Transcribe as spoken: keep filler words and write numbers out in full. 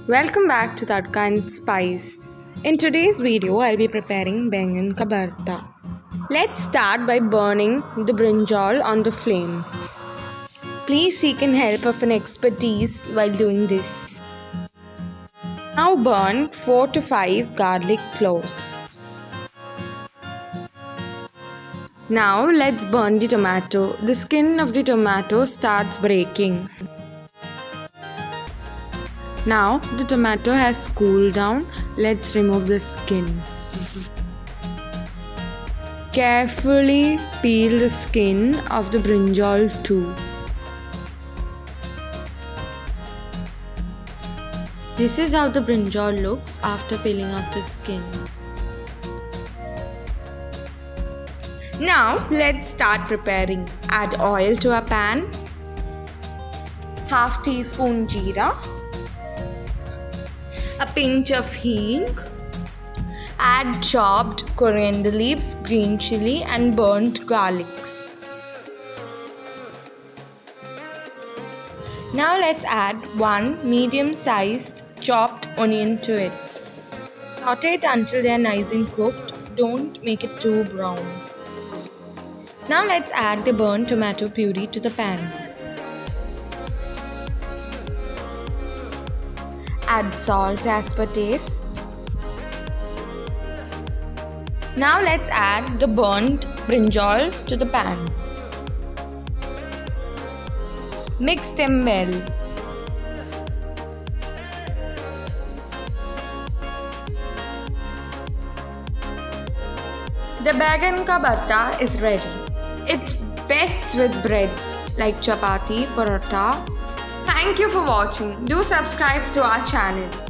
Welcome back to Tadka and Spice. In today's video, I'll be preparing Bengan ka bharta. Let's start by burning the brinjal on the flame. Please seek in help of an expertise while doing this. Now burn four to five garlic cloves. Now let's burn the tomato. The skin of the tomato starts breaking. Now the tomato has cooled down. Let's remove the skin. Carefully peel the skin of the brinjal too. This is how the brinjal looks after peeling off the skin. Now let's start preparing. Add oil to a pan. Half teaspoon jeera. A pinch of hing. Add chopped coriander leaves, green chili and burnt garlics. Now let's add one medium-sized chopped onion to it. Saute it until they are nice and cooked. Don't make it too brown. Now let's add the burnt tomato puree to the pan. Add salt as per taste. Now let's add the burnt brinjal to the pan. Mix them well. The Bengan ka bharta is ready. It's best with breads like chapati, paratha. Thank you for watching. Do subscribe to our channel.